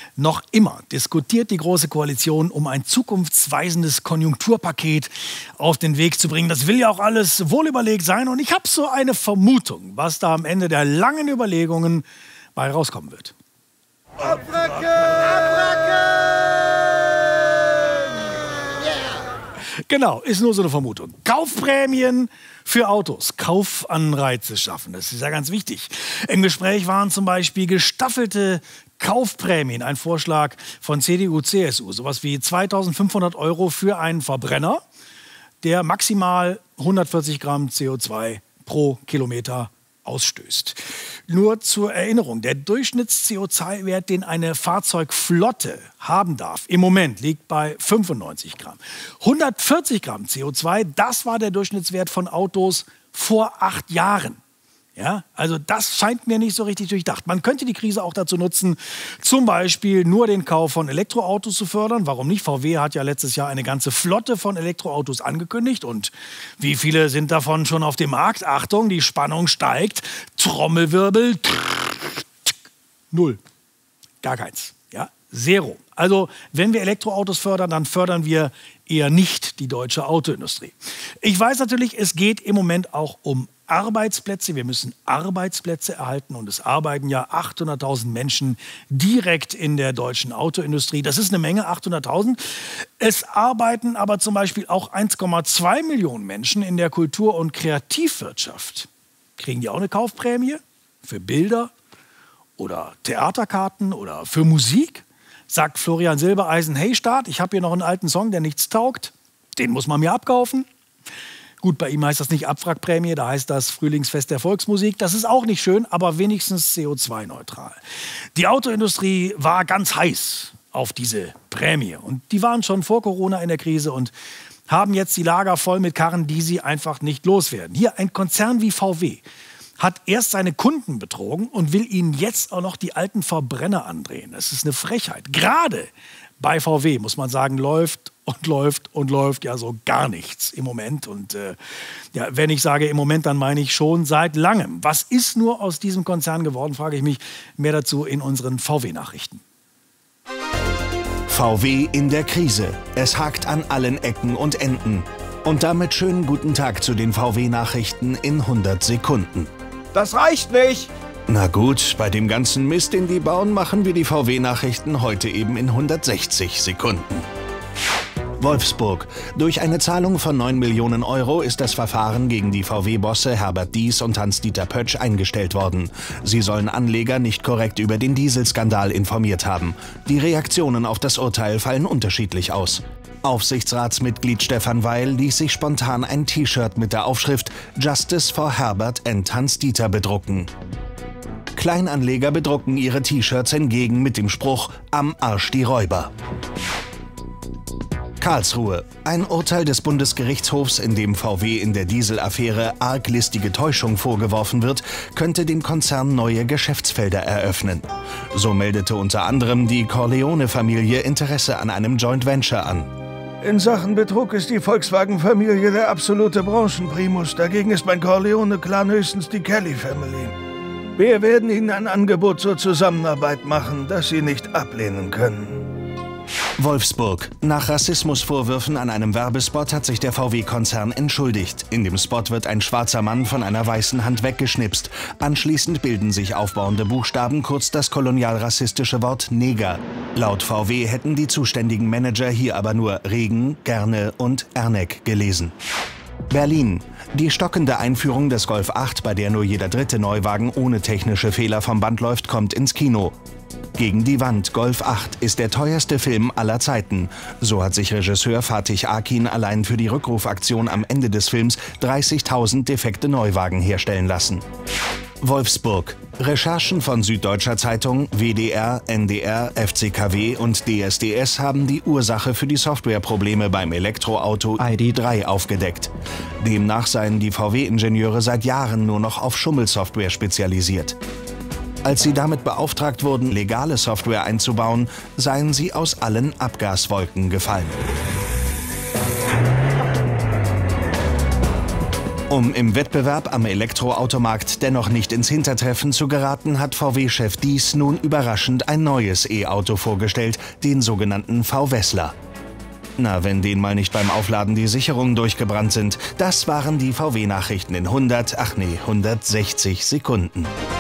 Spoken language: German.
Noch immer diskutiert die Große Koalition, um ein zukunftsweisendes Konjunkturpaket auf den Weg zu bringen. Das will ja auch alles wohlüberlegt sein. Und ich habe so eine Vermutung, was da am Ende der langen Überlegungen bei rauskommen wird. Abracken! Abracken! Genau, ist nur so eine Vermutung. Kaufprämien für Autos, Kaufanreize schaffen, das ist ja ganz wichtig. Im Gespräch waren zum Beispiel gestaffelte Kaufprämien, ein Vorschlag von CDU, CSU, sowas wie 2.500 € für einen Verbrenner, der maximal 140 Gramm CO2 pro Kilometer ausstößt. Nur zur Erinnerung, der Durchschnitts-CO2-Wert, den eine Fahrzeugflotte haben darf, im Moment liegt bei 95 Gramm. 140 Gramm CO2, das war der Durchschnittswert von Autos vor 8 Jahren. Ja, also das scheint mir nicht so richtig durchdacht. Man könnte die Krise auch dazu nutzen, zum Beispiel nur den Kauf von Elektroautos zu fördern. Warum nicht? VW hat ja letztes Jahr eine ganze Flotte von Elektroautos angekündigt. Und wie viele sind davon schon auf dem Markt? Achtung, die Spannung steigt. Trommelwirbel. 0. Gar keins. Ja, 0. Also wenn wir Elektroautos fördern, dann fördern wir eher nicht die deutsche Autoindustrie. Ich weiß natürlich, es geht im Moment auch um Arbeitsplätze. Wir müssen Arbeitsplätze erhalten und es arbeiten ja 800.000 Menschen direkt in der deutschen Autoindustrie. Das ist eine Menge, 800.000. Es arbeiten aber zum Beispiel auch 1,2 Millionen Menschen in der Kultur- und Kreativwirtschaft. Kriegen die auch eine Kaufprämie für Bilder oder Theaterkarten oder für Musik? Sagt Florian Silbereisen, hey Staat, ich habe hier noch einen alten Song, der nichts taugt. Den muss man mir abkaufen. Gut, bei ihm heißt das nicht Abwrackprämie, da heißt das Frühlingsfest der Volksmusik. Das ist auch nicht schön, aber wenigstens CO2-neutral. Die Autoindustrie war ganz heiß auf diese Prämie. Und die waren schon vor Corona in der Krise und haben jetzt die Lager voll mit Karren, die sie einfach nicht loswerden. Hier ein Konzern wie VW hat erst seine Kunden betrogen und will ihnen jetzt auch noch die alten Verbrenner andrehen. Das ist eine Frechheit. Gerade bei VW, muss man sagen, läuft ja so gar nichts im Moment. Und ja, wenn ich sage im Moment, dann meine ich schon seit langem. Was ist nur aus diesem Konzern geworden, frage ich mich. Mehr dazu in unseren VW-Nachrichten. VW in der Krise. Es hakt an allen Ecken und Enden. Und damit schönen guten Tag zu den VW-Nachrichten in 100 Sekunden. Das reicht nicht! Na gut, bei dem ganzen Mist, den die bauen, machen wir die VW-Nachrichten heute eben in 160 Sekunden. Wolfsburg. Durch eine Zahlung von 9 Millionen € ist das Verfahren gegen die VW-Bosse Herbert Diess und Hans-Dieter Pötsch eingestellt worden. Sie sollen Anleger nicht korrekt über den Dieselskandal informiert haben. Die Reaktionen auf das Urteil fallen unterschiedlich aus. Aufsichtsratsmitglied Stefan Weil ließ sich spontan ein T-Shirt mit der Aufschrift Justice for Herbert and Hans-Dieter bedrucken. Kleinanleger bedrucken ihre T-Shirts hingegen mit dem Spruch „Am Arsch die Räuber". Karlsruhe. Ein Urteil des Bundesgerichtshofs, in dem VW in der Dieselaffäre arglistige Täuschung vorgeworfen wird, könnte dem Konzern neue Geschäftsfelder eröffnen. So meldete unter anderem die Corleone-Familie Interesse an einem Joint Venture an. In Sachen Betrug ist die Volkswagen-Familie der absolute Branchenprimus. Dagegen ist mein Corleone-Clan höchstens die Kelly-Family. Wir werden Ihnen ein Angebot zur Zusammenarbeit machen, das Sie nicht ablehnen können. Wolfsburg. Nach Rassismusvorwürfen an einem Werbespot hat sich der VW-Konzern entschuldigt. In dem Spot wird ein schwarzer Mann von einer weißen Hand weggeschnipst. Anschließend bilden sich aufbauende Buchstaben kurz das kolonialrassistische Wort Neger. Laut VW hätten die zuständigen Manager hier aber nur Regen, Gerne und Erneck gelesen. Berlin. Die stockende Einführung des Golf 8, bei der nur jeder dritte Neuwagen ohne technische Fehler vom Band läuft, kommt ins Kino. Gegen die Wand, Golf 8 ist der teuerste Film aller Zeiten. So hat sich Regisseur Fatih Akin allein für die Rückrufaktion am Ende des Films 30.000 defekte Neuwagen herstellen lassen. Wolfsburg. Recherchen von Süddeutscher Zeitung, WDR, NDR, FCKW und DSDS haben die Ursache für die Softwareprobleme beim Elektroauto ID.3 aufgedeckt. Demnach seien die VW-Ingenieure seit Jahren nur noch auf Schummelsoftware spezialisiert. Als sie damit beauftragt wurden, legale Software einzubauen, seien sie aus allen Abgaswolken gefallen. Um im Wettbewerb am Elektroautomarkt dennoch nicht ins Hintertreffen zu geraten, hat VW-Chef Diess nun überraschend ein neues E-Auto vorgestellt, den sogenannten V-Wessler. Na, wenn denen mal nicht beim Aufladen die Sicherungen durchgebrannt sind. Das waren die VW-Nachrichten in 160 Sekunden.